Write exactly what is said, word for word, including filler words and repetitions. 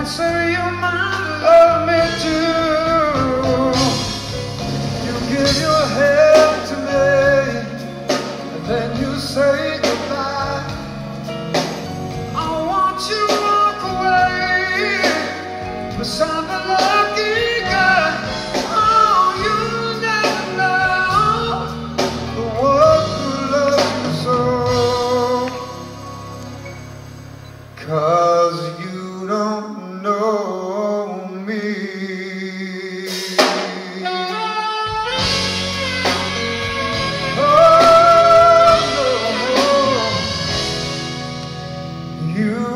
say you might love me too. You give your head to me, and then you say goodbye. I want you to walk away beside the lucky guy. Oh, you never know the one who loves you so, 'cause you don't know me. Oh, no. You